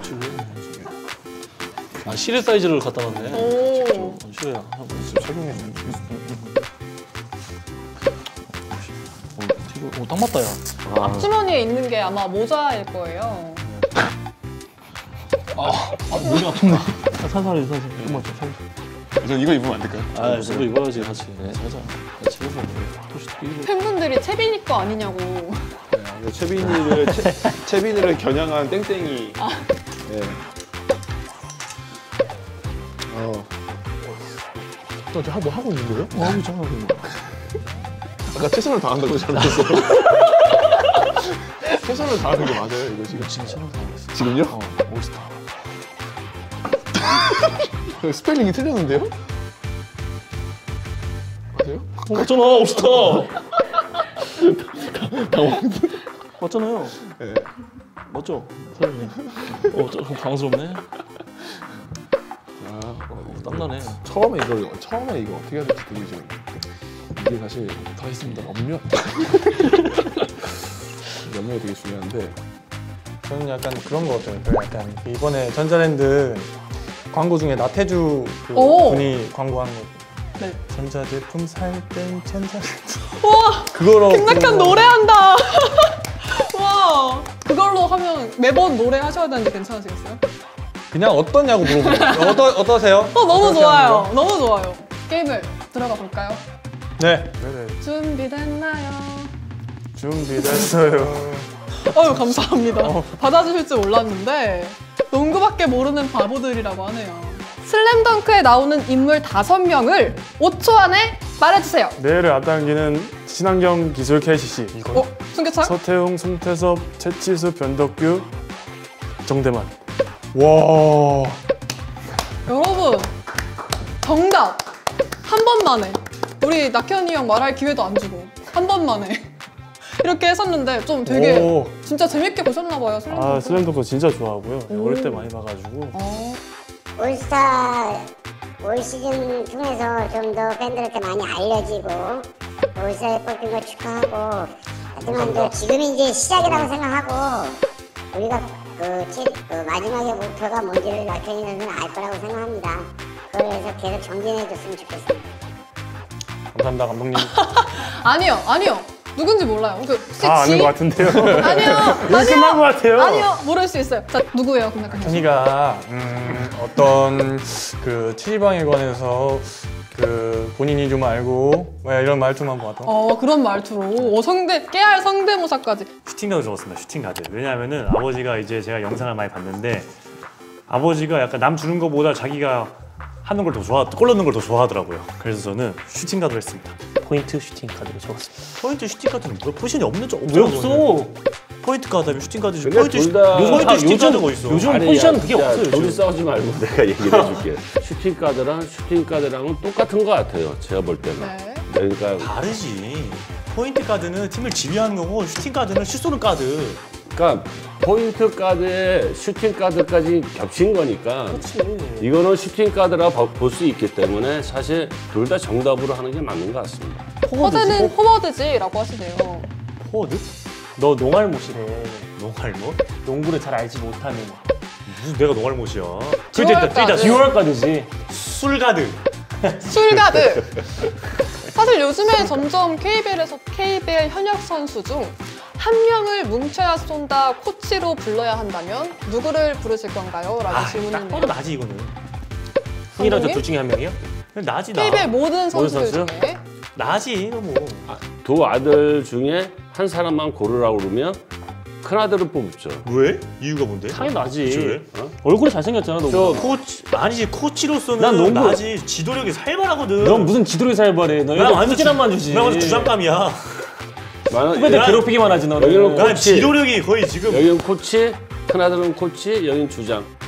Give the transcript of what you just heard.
지금. 아 시계 사이즈를 갖다 놨네. 오. 시계야. 착용해. 딱 맞다 야. 앞주머니에 있는 게 아마 모자일 거예요. 몸이 아픈데. 살살. 저 이거 입으면 안 될까요? 아, 저도 입어야지 같이. 네, 살살. 같이 입으면 팬분들이 채빈이 거 아니냐고. 네, 채빈이를 겨냥한 땡땡이. 네. 뭐 하고 있는 거예요? 하고 있잖아. 아까 최선을 다한다고 잘못했어요. 최선을 다하는 게 맞아요, 이거 지금. 지금 최선을 다하고 있어. 지금요? 올스타. 스펠링이 틀렸는데요? 맞아요? 맞잖아, 올스타. 맞잖아요. 네. 맞죠? 사장님. 좀 당황스럽네. 땀나네. 처음에 이거 어떻게 해야 될지 되게 지금 이게 사실 다 했습니다. 염료가 되게 중요한데 저는 약간 그런 거 같아요. 약간 이번에 전자랜드 광고 중에 나태주 그 오! 분이 광고한 거. 네. 전자제품 살 땐 전자랜드. 와, 그거로 김낙현 노래한다. 와, 그걸로 하면 매번 노래 하셔야 되는데 괜찮으시겠어요? 그냥 어떠냐고 물어보세요. 어떠세요? 너무 어떻게 좋아요. 하는 거? 너무 좋아요. 게임을 들어가 볼까요? 네. 준비됐나요? 준비됐어요. 감사합니다. 받아주실 줄 몰랐는데 농구밖에 모르는 바보들이라고 하네요. 슬램덩크에 나오는 인물 5명을 5초 안에 말해주세요. 뇌를 앞당기는 친환경 기술 KCC. 승계창? 서태웅, 송태섭, 최치수, 변덕규, 정대만. 와. 여러분 정답 한 번만에 우리 낙현이 형 말할 기회도 안 주고 한 번만에 이렇게 했었는데 좀 되게 오. 진짜 재밌게 보셨나 봐요. 슬램덩크. 슬램덩크 진짜 좋아하고요. 오. 어릴 때 많이 봐가지고. 올스타 올 시즌 통해서 좀 더 팬들한테 많이 알려지고 올스타에 뽑힌 걸 축하하고 하지만 지금이 이제 시작이라고 생각하고 우리가 그 마지막의 목표가 뭔지를 낙현이 선수는 알 거라고 생각합니다. 그래서 계속 정진해줬으면 좋겠습니다. 감사합니다, 감독님. 아니요. 누군지 몰라요. 혹시 다 아는 것 같은데요. 아니요. 것 같아요. 아니요. 모를 수 있어요. 자, 누구예요, 김낙현 선수? 현이가 어떤 그 TV방에 관해서 그 본인이 좀 알고 이런 말투만 봐도. 그런 말투로 깨알 성대모사까지. 슈팅가드 적었습니다. 슈팅가드. 왜냐하면은 아버지가 이제 제가 영상을 많이 봤는데 아버지가 약간 남 주는 것보다 자기가 하는 걸 더 골 넣는 걸 더 좋아하더라고요. 그래서 저는 슈팅가드를 했습니다. 포인트 슈팅 카드로 적었습니다. 포인트 슈팅가드는 뭐야? 포지션이 없는 쪽 왜 없어? 포인트 가드면 슈팅가드지. 근데 둘 다 포인트 슈팅가드가 있어. 요즘 아니, 포지션 야, 그게 야, 없어요. 둘이 요즘. 싸우지 말고 내가 얘기를 해줄게. 슈팅가드랑은 똑같은 것 같아요. 제가 볼 때는. 네. 그러니까 다르지. 포인트 가드는 팀을 지휘하는 거고 슈팅 가드는 슛 쏘는 가드. 포인트 가드에 슈팅 가드까지 겹친 거니까 이거는 슈팅 가드라 볼 수 있기 때문에 사실 둘 다 정답으로 하는 게 맞는 것 같습니다. 허드는 포워드지라고 하시네요. 포워드? 너 농알못이래. 농알못? 농구를 잘 알지 못하는. 무슨 내가 농알못이야. 듀얼가드. 듀얼가드지. 술가드. 술가드. 사실 요즘에 점점 KBL에서 KBL 현역 선수 중 한 명을 뭉쳐야 쏜다 코치로 불러야 한다면 누구를 부르실 건가요? 라고 딱 질문이네요. 봐도 나지 이거는. 흥이랑 감독님? 저둘 중에 한 명이요? 그냥 나지 나. KBL 모든 선수들 선수요? 중에 나지 이거 뭐. 두 아들 중에 한 사람만 고르라고 그러면 큰 아들을 뽑죠. 왜? 이유가 뭔데? 당연히 나지. 그치, 왜? 얼굴이 잘생겼잖아, 너. 저 코치 아니지 코치로서는 난 농구- 나지 지도력이 살벌하거든. 넌 무슨 지도를 살벌해. 너 난 이거 완전 후진한만 주지. 나 완전 주장감이야. 후배들 난- 괴롭히기만 하지, 너는. 여기는 난 코치. 지도력이 거의 지금 여기는 코치, 큰 아들은 코치, 여기는 주장.